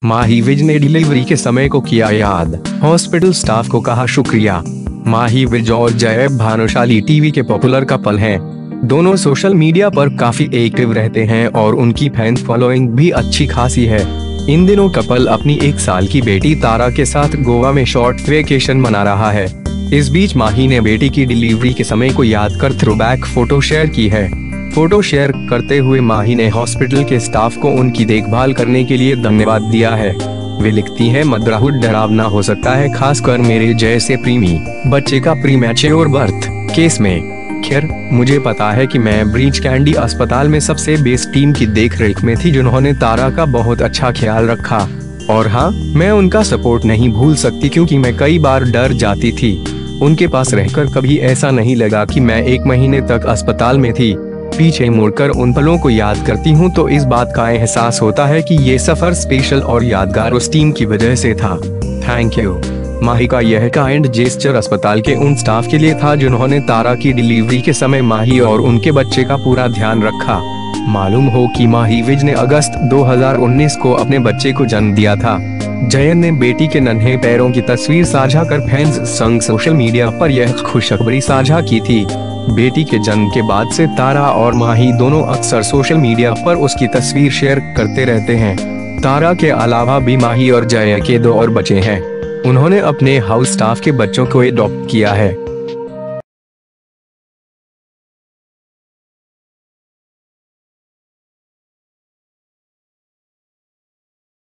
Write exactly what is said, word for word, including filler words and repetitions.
माही विज ने डिलीवरी के समय को किया याद, हॉस्पिटल स्टाफ को कहा शुक्रिया। माही विज और जय भानुशाली टीवी के पॉपुलर कपल हैं। दोनों सोशल मीडिया पर काफी एक्टिव रहते हैं और उनकी फैंस फॉलोइंग भी अच्छी खासी है। इन दिनों कपल अपनी एक साल की बेटी तारा के साथ गोवा में शॉर्ट वेकेशन मना रहा है। इस बीच माही ने बेटी की डिलीवरी के समय को याद कर थ्रोबैक फोटो शेयर की है। फोटो शेयर करते हुए माही ने हॉस्पिटल के स्टाफ को उनकी देखभाल करने के लिए धन्यवाद दिया है। वे लिखती हैं, मदरहुड डरावना हो सकता है, खासकर मेरे जैसे प्रीमी बच्चे का प्रीमैच्योर बर्थ केस में। खैर, मुझे पता है कि मैं ब्रीच कैंडी अस्पताल में सबसे बेस्ट टीम की देखरेख में थी जिन्होंने तारा का बहुत अच्छा ख्याल रखा। और हाँ, मैं उनका सपोर्ट नहीं भूल सकती क्योंकि मैं कई बार डर जाती थी। उनके पास रहकर कभी ऐसा नहीं लगा कि मैं एक महीने तक अस्पताल में थी। पीछे मुड़कर उन पलों को याद करती हूँ तो इस बात का एहसास होता है कि ये सफर स्पेशल और यादगार उस टीम की वजह से था। Thank you. माही का यह काइंड जेस्चर अस्पताल के उन स्टाफ के लिए था जिन्होंने तारा की डिलीवरी के समय माही और उनके बच्चे का पूरा ध्यान रखा। मालूम हो कि माही विज ने अगस्त दो हज़ार उन्नीस को अपने बच्चे को जन्म दिया था। जयन ने बेटी के नन्हे पैरों की तस्वीर साझा कर फैंस संग सोशल मीडिया पर यह खुशखबरी साझा की थी। बेटी के जन्म के बाद से तारा और माही दोनों अक्सर सोशल मीडिया पर उसकी तस्वीर शेयर करते रहते हैं। तारा के अलावा भी माही और जय के दो और बच्चे हैं। उन्होंने अपने हाउस स्टाफ के बच्चों को एडॉप्ट किया है।